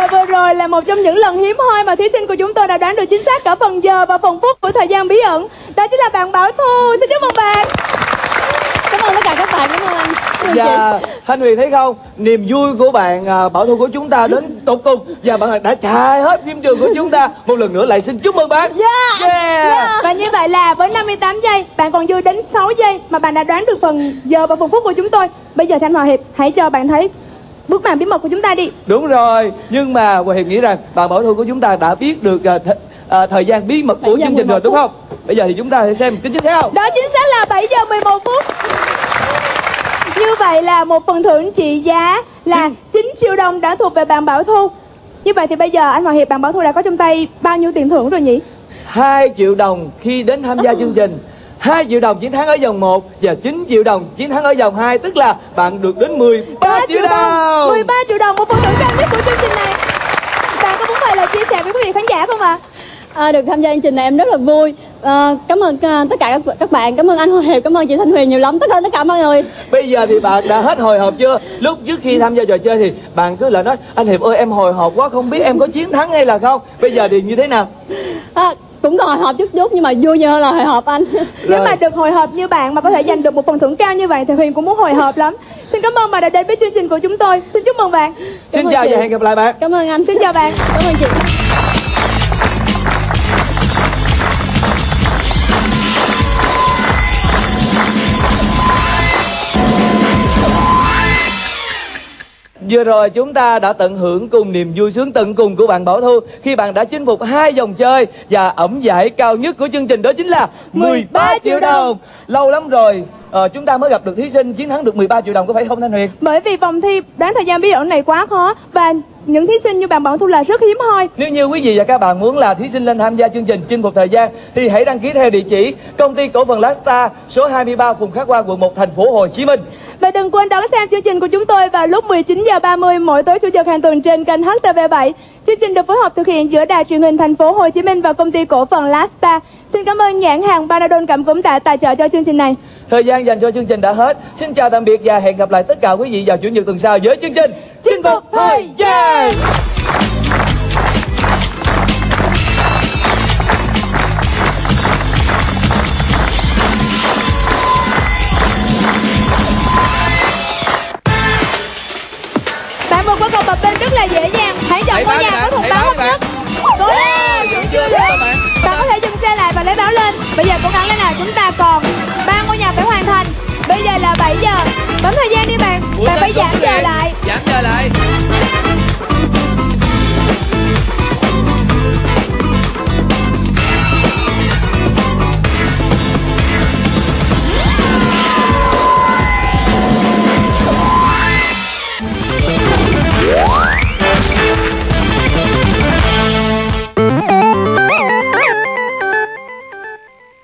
vừa rồi là một trong những lần hiếm hoi mà thí sinh của chúng tôi đã đoán được chính xác cả phần giờ và phần phút của thời gian bí ẩn. Đó chính là bạn Bảo Thu. Xin chúc mừng bạn. Cảm ơn tất cả các bạn, cảm ơn anh. Và Thanh Huyền thấy không, niềm vui của bạn Bảo Thu của chúng ta đến tột cùng và bạn đã chạy hết phim trường của chúng ta. Một lần nữa lại xin chúc mừng bạn. Và như vậy là với 58 giây, bạn còn dư đến 6 giây mà bạn đã đoán được phần giờ và phần phút của chúng tôi. Bây giờ Thanh Hòa Hiệp hãy cho bạn thấy bước màn bí mật của chúng ta đi. Đúng rồi, nhưng mà Hòa Hiệp nghĩ rằng bạn Bảo Thu của chúng ta đã biết được thời gian bí mật của chương trình rồi đúng không? Bây giờ thì chúng ta sẽ xem tính chính xác không? Đó chính xác là 7 giờ 11 phút. Như vậy là một phần thưởng trị giá là 9 triệu đồng đã thuộc về bạn Bảo Thu. Như vậy thì bây giờ anh Hòa Hiệp, bạn Bảo Thu đã có trong tay bao nhiêu tiền thưởng rồi nhỉ? 2 triệu đồng khi đến tham gia chương trình, 2 triệu đồng chiến thắng ở vòng 1 và 9 triệu đồng chiến thắng ở vòng 2, tức là bạn được đến 13 triệu đồng. 13 triệu đồng, một phần thưởng cao nhất của chương trình này. Bạn có muốn mời lời chia sẻ với quý vị khán giả không ạ? Được tham gia chương trình này em rất là vui. Cảm ơn tất cả các bạn, cảm ơn anh Hòa Hiệp, cảm ơn chị Thanh Huyền nhiều lắm, tất cả mọi người. Bây giờ thì bạn đã hết hồi hộp chưa? Lúc trước khi tham gia trò chơi thì bạn cứ lại nói anh Hiệp ơi em hồi hộp quá, không biết em có chiến thắng hay là không. Bây giờ thì như thế nào? Cũng còn hồi hộp chút nhưng mà vui hơn là hồi hộp anh. Nếu mà được hồi hộp như bạn mà có thể giành được một phần thưởng cao như vậy thì Huyền cũng muốn hồi hộp lắm. Xin cảm ơn bạn đã đến với chương trình của chúng tôi. Xin chúc mừng bạn. Xin chào và hẹn gặp lại bạn. Cảm ơn anh. Xin chào bạn. Cảm ơn chị. Vừa rồi chúng ta đã tận hưởng cùng niềm vui sướng tận cùng của bạn Bảo Thu khi bạn đã chinh phục 2 vòng chơi và ẵm giải cao nhất của chương trình, đó chính là 13 triệu đồng. Lâu lắm rồi chúng ta mới gặp được thí sinh chiến thắng được 13 triệu đồng, có phải không Thanh Huyền? Bởi vì vòng thi đoán thời gian bí ẩn này quá khó và những thí sinh như bạn Bảo Thu là rất hiếm hoi. Nếu như quý vị và các bạn muốn là thí sinh lên tham gia chương trình chinh phục thời gian thì hãy đăng ký theo địa chỉ Công ty Cổ phần Lasta, số 23 Phùng Khắc Hoa, quận 1, thành phố Hồ Chí Minh. Và đừng quên đón xem chương trình của chúng tôi vào lúc 19h30 mỗi tối chủ nhật hàng tuần trên kênh HTV7. Chương trình được phối hợp thực hiện giữa Đài Truyền hình Thành phố Hồ Chí Minh và Công ty Cổ phần Lasta. Xin cảm ơn nhãn hàng Panadol Cảm Cúm đã tài trợ cho chương trình này. Thời gian dành cho chương trình đã hết. Xin chào tạm biệt và hẹn gặp lại tất cả quý vị vào chủ nhật tuần sau với chương trình Chinh phục thời gian. Bạn vượt qua cầu bập bênh rất là dễ dàng. Hãy chọn ngôi nhà có thuộc báo hấp nhất. Cố lên. Bạn có thể dừng xe lại và lấy báo lên. Bây giờ cố gắng lên nào, chúng ta còn 3 ngôi nhà phải hoàn thành. Bây giờ là 7 giờ. Bấm thời gian đi bạn. Bạn phải giảm giờ lại. Giảm giờ lại.